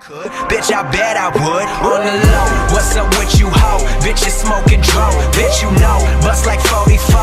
Bitch, I bet I would. On the low, what's up with you, ho? Bitch, you smoking drone. Bitch, you know, bust like 44.